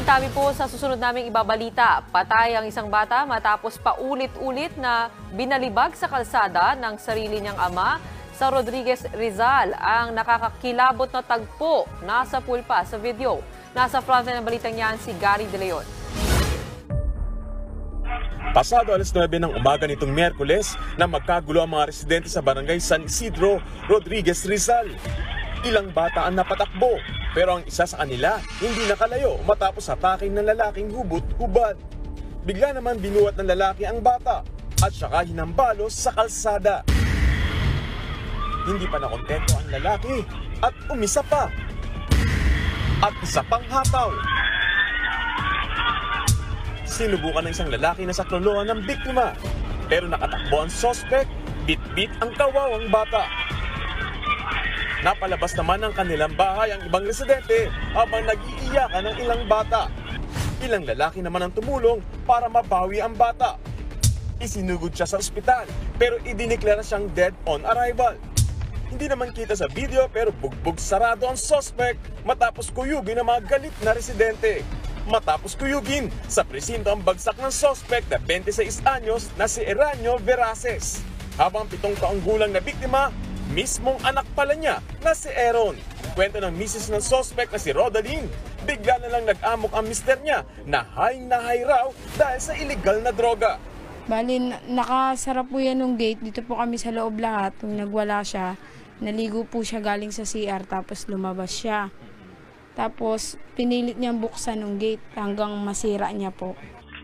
Pakintabi po sa susunod naming ibabalita. Patay ang isang bata matapos paulit-ulit na binalibag sa kalsada ng sarili niyang ama sa Rodriguez, Rizal. Ang nakakakilabot na tagpo nasa pool pa sa video. Nasa frontline ng balitang yan si Gary De Leon. Pasado alas 9 ng umaga nitong Miyerkules na magkagulo ang mga residente sa barangay San Isidro, Rodriguez, Rizal. Ilang bata ang napatakbo, pero ang isa sa kanila hindi nakalayo matapos atakin ng lalaking hubot-hubad. Bigla naman binuhat ng lalaki ang bata at saka hinambalos sa kalsada. Hindi pa nakontento ang lalaki at umisa pa. At isa pang hataw. Sinubukan ng isang lalaki na saklolohan ng biktima, pero nakatakbo ang sospek, bit-bit ang kawawang bata. Napalabas naman ng kanilang bahay ang ibang residente habang nag-iiyakan ng ilang bata. Ilang lalaki naman ang tumulong para mabawi ang bata. Isinugod siya sa ospital pero idineklara siyang dead on arrival. Hindi naman kita sa video pero bugbog sarado ang suspect matapos kuyugin ng mga galit na residente. Matapos kuyugin, sa presinto ang bagsak ng suspect na 26 anyos na si Eranio Veraces. Habang 7 taong gulang na biktima, mismong anak pala niya na si Aaron. Kwento ng misis ng suspect na si Rodaline, bigla na lang nag-amok ang mister niya na high raw dahil sa illegal na droga. Bali, nakasara po yan ng gate. Dito po kami sa loob lahat. Kung nagwala siya, naligo po siya galing sa CR tapos lumabas siya. Tapos pinilit niyang buksan ng gate hanggang masira niya po.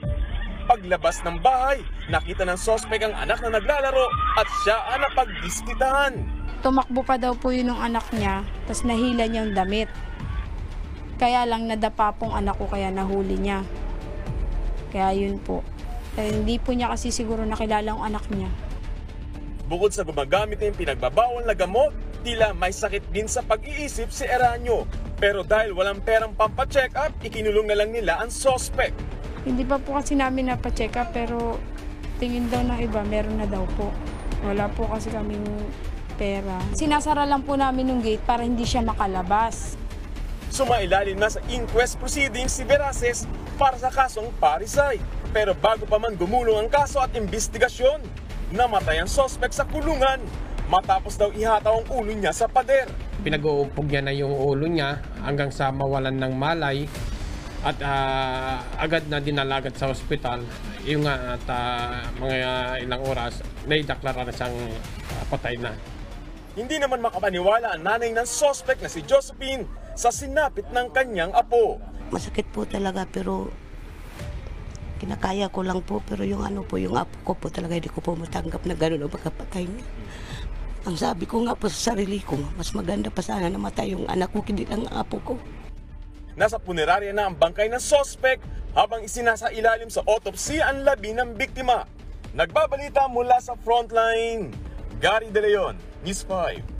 Paglabas ng bahay, nakita ng suspect ang anak na naglalaro at siya ang napagdiskitahan. Tumakbo pa daw po yun ng anak niya, tapos nahila niya yung damit. Kaya lang nadapa pong anak ko kaya nahuli niya. Kaya yun po. Kaya hindi po niya kasi siguro nakilala ang anak niya. Bukod sa gumagamit ng pinagbabawal na gamot, tila may sakit din sa pag-iisip si Eranio. Pero dahil walang perang pampacheck up, ikinulong na lang nila ang suspect. Hindi pa po kasi namin napacheck up pero tingin daw ng iba meron na daw po. Wala po kasi kaming pera. Sinasara lang po namin yung gate para hindi siya makalabas. Sumailalim na sa inquest proceedings si Veraces para sa kasong parricide. Pero bago pa man gumulong ang kaso at investigasyon, namatay ang suspect sa kulungan matapos daw ihataw ang ulo niya sa pader. Pinag-uumpog niya na yung ulo niya hanggang sa mawalan ng malay at agad na dinalagat sa ospital. Yung at mga ilang oras, naideklara na siyang patay na. Hindi naman makapaniwala ang nanay ng suspect na si Josephine sa sinapit ng kanyang apo. Masakit po talaga pero kinakaya ko lang po, pero yung yung apo ko po talaga hindi ko po matanggap na gano'n ang pagkapatay niya. Ang sabi ko nga po sa sarili ko, mas maganda pa sana namatay yung anak ko, hindi lang ang apo ko. Nasa punerarya na ang bangkay ng suspect habang isinasailalim sa autopsy ang labi ng biktima. Nagbabalita mula sa frontline, Gary De Leon, News 5.